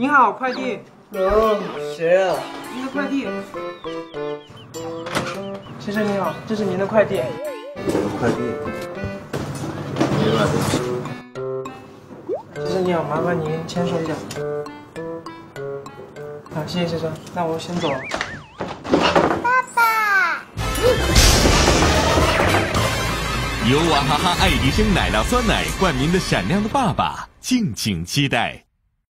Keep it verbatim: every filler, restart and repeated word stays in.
你好，快递。 哦，谁啊？ 您的快递。先生你好，这是您的快递。 我的快递。没买东西。 先生你好，麻烦您签收一下。好，谢谢先生，那我先走了。 爸爸。 由娃哈哈爱迪生奶酪酸奶冠名的《闪亮的爸爸》，敬请期待。